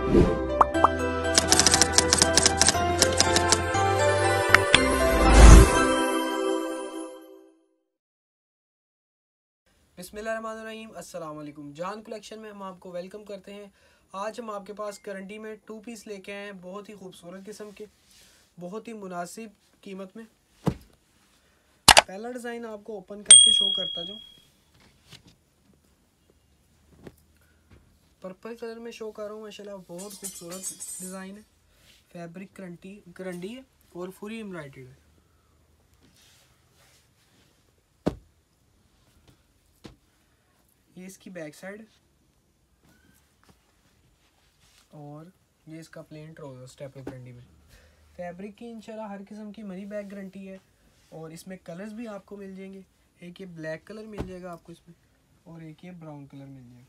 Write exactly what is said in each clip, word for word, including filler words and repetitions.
बिस्मिल्लाहिर्रहमानिर्रहीम, अस्सलाम वालेकुम। जान कलेक्शन में हम आपको वेलकम करते हैं। आज हम आपके पास करंडी में टू पीस लेके आए हैं, बहुत ही खूबसूरत किस्म के, बहुत ही मुनासिब कीमत में। पहला डिज़ाइन आपको ओपन करके शो करता जो पर्पल कलर में शो कर रहा हूँ। माशाल्लाह बहुत खूबसूरत डिज़ाइन है। फैब्रिक करंटी करंडी है और फुली एम्ब्रॉयडर्ड है। ये इसकी बैक साइड और ये इसका प्लेन ट्राउजर स्टेपल करंडी में। फैब्रिक की इंशाल्लाह हर किस्म की मनी बैक गारंटी है और इसमें कलर्स भी आपको मिल जाएंगे। एक ये ब्लैक कलर मिल जाएगा आपको इसमें और एक ये ब्राउन कलर मिल जाएगा।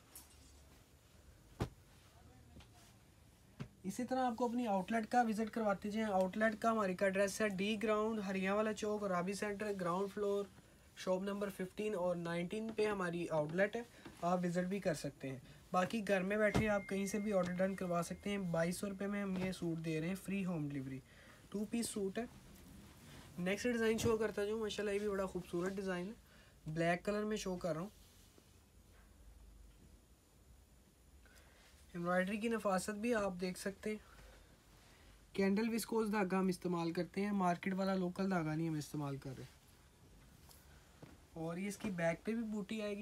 इसी तरह आपको अपनी आउटलेट का विजिट करवाते जाएं। आउटलेट का हमारी का एड्रेस है D ground, Hariyawala Chowk, Rabi centre, ground floor, shop number fifteen और नाइनटीन पे हमारी आउटलेट है। आप विज़िट भी कर सकते हैं। बाकी घर में बैठे आप कहीं से भी ऑर्डर डन करवा सकते हैं। बाईस सौ रुपये में हम ये सूट दे रहे हैं, free home delivery. Two piece suit है। नेक्स्ट डिज़ाइन शो करता जो माशाल्लाह, ये भी बड़ा खूबसूरत डिज़ाइन है। ब्लैक कलर में शो कर रहा हूँ। एम्ब्रॉयडरी की नफासत भी आप देख सकते हैं। कैंडल विस्कोस धागा हम इस्तेमाल करते हैं, मार्केट वाला लोकल धागा नहीं हम इस्तेमाल कर रहे। और ये इसकी बैक पे भी बूटी आएगी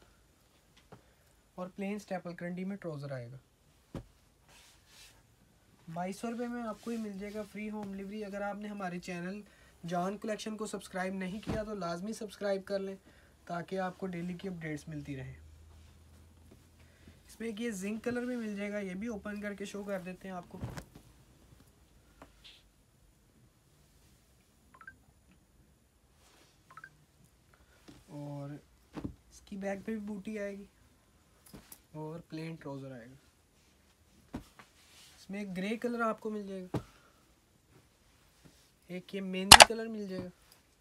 और प्लेन स्टेपल करंडी में ट्राउजर आएगा। बाईस सौ रुपये में आपको ही मिल जाएगा, फ्री होम डिलीवरी। अगर आपने हमारे चैनल जान कलेक्शन को सब्सक्राइब नहीं किया तो लाजमी सब्सक्राइब कर लें ताकि आपको डेली की अपडेट्स मिलती रहे। इसमें एक ये जिंक कलर में मिल जाएगा, ये भी ओपन करके शो कर देते हैं आपको। और इसकी बैक पे भी बूटी आएगी और प्लेन ट्राउजर आएगा। इसमें एक ग्रे कलर आपको मिल जाएगा, एक ये मेहंदी कलर मिल जाएगा,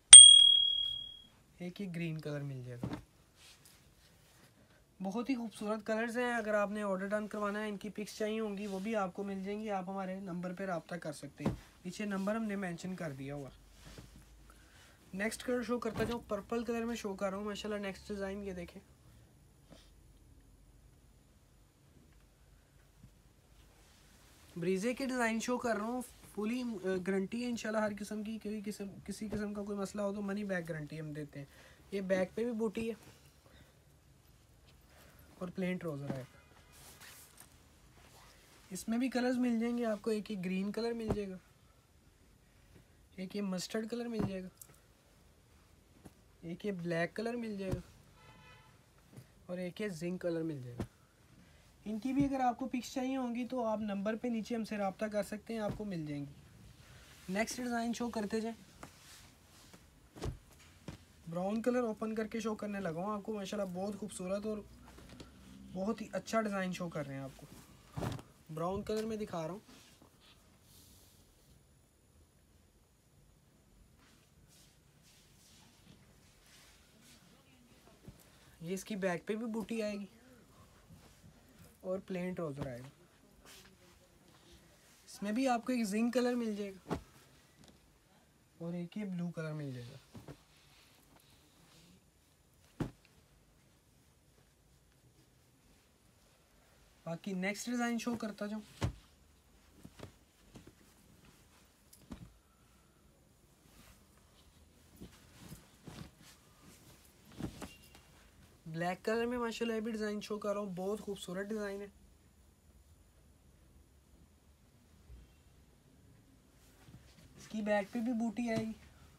एक ये ग्रीन कलर मिल जाएगा। बहुत ही खूबसूरत कलर्स हैं। अगर आपने ऑर्डर डन करवाना है, इनकी पिक्स चाहिए होंगी, वो भी आपको मिल जाएंगी। आप हमारे नंबर पर रब्ता कर सकते हैं, पीछे नंबर हमने मेंशन कर दिया हुआ। नेक्स्ट कलर शो करता जाऊँ, पर्पल कलर में शो कर रहा हूँ माशाल्लाह। नेक्स्ट डिज़ाइन ये देखें, ब्रीजे के डिज़ाइन शो कर रहा हूँ। फुली गारंटी है इंशाल्लाह हर किस्म की। कोई किस्म किसी किस्म का कोई मसला हो तो मनी बैक गारंटी हम देते हैं। ये बैक पे भी बूटी है और प्लेन ट्राउजर है। इसमें भी कलर्स मिल जाएंगे आपको। एक ये ग्रीन कलर मिल जाएगा, एक ये मस्टर्ड कलर मिल जाएगा, एक ये ब्लैक कलर मिल जाएगा और एक ये जिंक कलर मिल जाएगा। इनकी भी अगर आपको पिक्स चाहिए होंगी तो आप नंबर पे नीचे हमसे रब्ता कर सकते हैं, आपको मिल जाएंगी। नेक्स्ट डिज़ाइन शो करते जाएं। ब्राउन कलर ओपन करके शो करने लगा हूँ आपको माशाल्लाह। बहुत खूबसूरत और बहुत ही अच्छा डिज़ाइन शो कर रहे हैं आपको। ब्राउन कलर में दिखा रहा हूँ। ये इसकी बैक पे भी बूटी आएगी और प्लेन ट्राउजर आएगा। इसमें भी आपको एक जिंक कलर मिल जाएगा और एक ये ब्लू कलर मिल जाएगा। बाकी नेक्स्ट डिज़ाइन शो करता जाऊँ। ब्लैक कलर में माशाल्लाह भी डिज़ाइन शो कर रहा हूँ। बहुत खूबसूरत डिज़ाइन है। इसकी बैक पे भी बूटी आएगी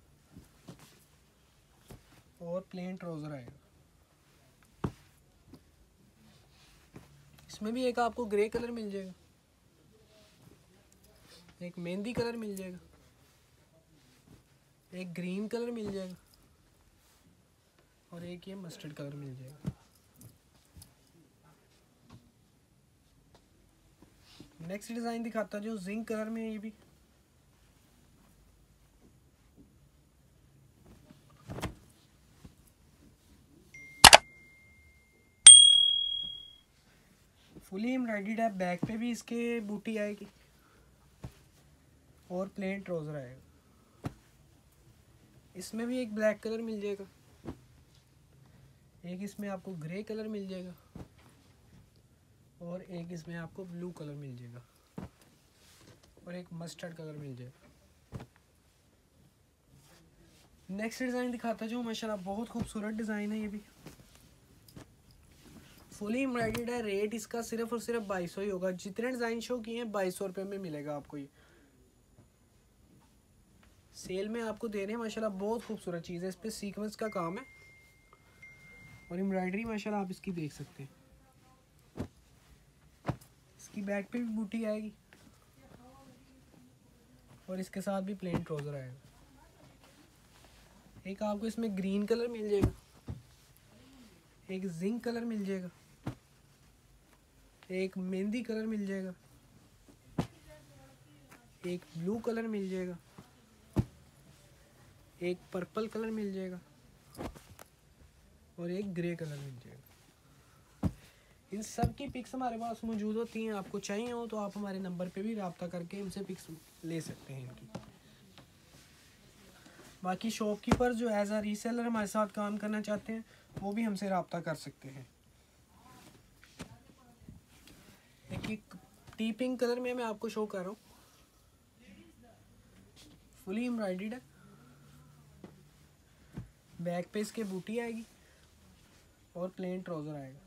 और प्लेन ट्राउजर आएगा। इसमें भी एक आपको ग्रे कलर मिल जाएगा, एक मेहंदी कलर मिल जाएगा, एक ग्रीन कलर मिल जाएगा और एक ये मस्टर्ड कलर मिल जाएगा। नेक्स्ट डिज़ाइन दिखाता जो जिंक कलर में। ये भी फुली एम्ब्रॉयडर्ड है, बैक पे भी इसके बूटी आएगी और प्लेन ट्राउज़र आएगा। इसमें भी एक ब्लैक कलर मिल जाएगा, एक इसमें आपको ग्रे कलर मिल जाएगा और एक इसमें आपको ब्लू कलर मिल जाएगा और एक मस्टर्ड कलर मिल जाएगा। नेक्स्ट डिज़ाइन दिखाता जो माशाल्लाह बहुत खूबसूरत डिज़ाइन है। ये भी फुली एम्ब्रॉयडर्ड है। रेट इसका सिर्फ और सिर्फ बाईस सौ ही होगा। जितने डिज़ाइन शो किए हैं बाईस सौ रुपये में मिलेगा आपको। ये सेल में आपको दे रहे हैं माशाल्लाह, बहुत खूबसूरत चीज़ है। इस पर सीक्वेंस का काम है और एम्ब्रॉयडरी माशाल्लाह आप इसकी देख सकते हैं। इसकी बैक पे भी बूटी आएगी और इसके साथ भी प्लेन ट्राउज़र आएगा। एक आपको इसमें ग्रीन कलर मिल जाएगा, एक जिंक कलर मिल जाएगा, एक मेहंदी कलर मिल जाएगा, एक ब्लू कलर मिल जाएगा, एक पर्पल कलर मिल जाएगा और एक ग्रे कलर मिल जाएगा। इन सब की पिक्स हमारे पास मौजूद होती हैं। आपको चाहिए हो तो आप हमारे नंबर पे भी रब्ता करके इनसे पिक्स ले सकते हैं इनकी। बाकी शॉपकीपर जो एज अ रीसेलर हमारे साथ काम करना चाहते हैं वो भी हमसे रब्ता कर सकते हैं। एक टी पिंक कलर में मैं आपको शो कर रहा हूँ। फुली एम्ब्रॉयडर्ड है, बैक पे इसके बूटी आएगी और प्लेन ट्राउज़र आएगा।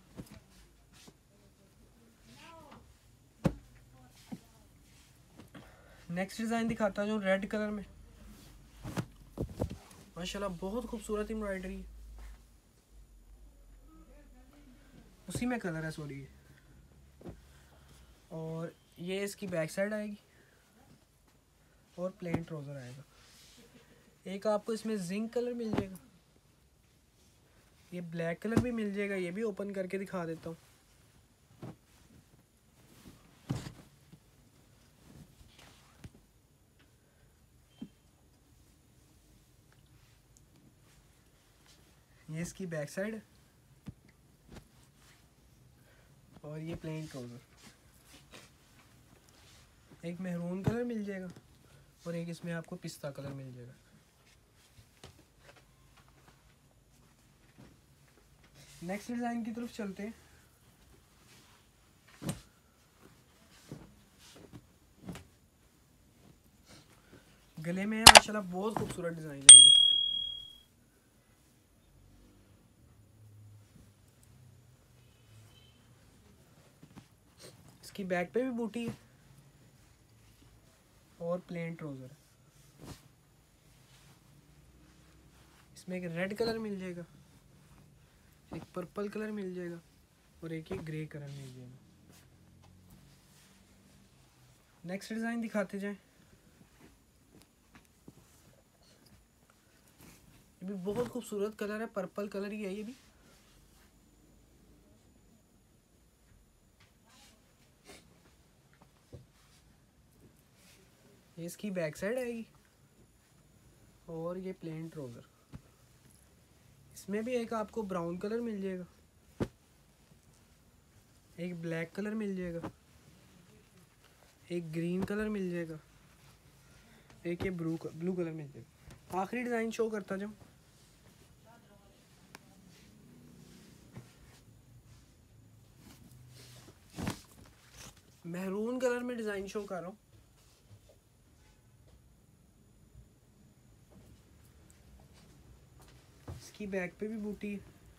नेक्स्ट डिज़ाइन दिखाता हूँ रेड कलर में। माशाल्लाह बहुत खूबसूरत एम्ब्रॉयडरी है, उसी में कलर है सॉरी। और ये इसकी बैक साइड आएगी और प्लेन ट्राउज़र आएगा। एक आपको इसमें जिंक कलर मिल जाएगा, ये ब्लैक कलर भी मिल जाएगा। ये भी ओपन करके दिखा देता हूँ। ये इसकी बैक साइड है और ये प्लेन ट्राउज़र। एक मेहरून कलर मिल जाएगा और एक इसमें आपको पिस्ता कलर मिल जाएगा। नेक्स्ट डिज़ाइन की तरफ चलते हैं। गले में है माशाल्लाह बहुत खूबसूरत डिज़ाइन है। ये भी इसकी बैक पे भी बूटी है और प्लेन ट्राउज़र है। इसमें एक रेड कलर मिल जाएगा, एक पर्पल कलर मिल जाएगा और एक ही ग्रे कलर मिल जाएगा। नेक्स्ट डिज़ाइन दिखाते जाएं। ये भी बहुत खूबसूरत कलर है, पर्पल कलर ही है ये भी। ये इसकी बैक साइड आएगी और ये प्लेन ट्राउज़र। इसमें भी एक आपको ब्राउन कलर मिल जाएगा, एक ब्लैक कलर मिल जाएगा, एक ग्रीन कलर मिल जाएगा, एक ये ब्लू ब्लू कलर मिल जाएगा। आखिरी डिज़ाइन शो करता जब मैरून कलर में डिज़ाइन शो कर रहा हूँ। इसकी बैक पे भी बूटी है।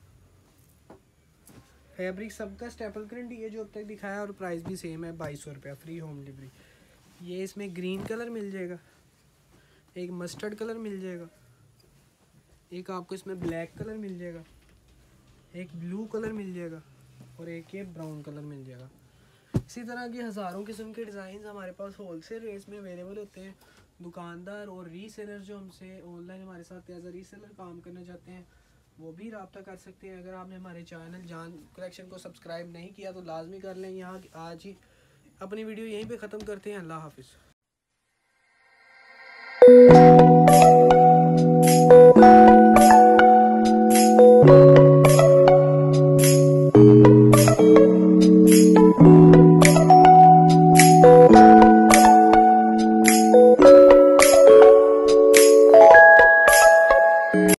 फैब्रिक सबका स्टेपल प्रिंट ये जो अब तक दिखाया और प्राइस भी सेम है, बाईस सौ रुपया, फ्री होम डिलीवरी। ये इसमें ग्रीन कलर मिल जाएगा, एक मस्टर्ड कलर मिल जाएगा, एक आपको इसमें ब्लैक कलर मिल जाएगा, एक ब्लू कलर मिल जाएगा और एक ये ब्राउन कलर मिल जाएगा। इसी तरह की हज़ारों किस्म के डिज़ाइन हमारे पास होलसेल रेट्स में अवेलेबल होते हैं। दुकानदार और रीसेलर जो हमसे ऑनलाइन हमारे साथ एज अ रीसेलर काम करना चाहते हैं वो भी रब्ता कर सकते हैं। अगर आपने हमारे चैनल जान कलेक्शन को सब्सक्राइब नहीं किया तो लाजमी कर लें। यहाँ आज ही अपनी वीडियो यहीं पे ख़त्म करते हैं। अल्लाह हाफिज़।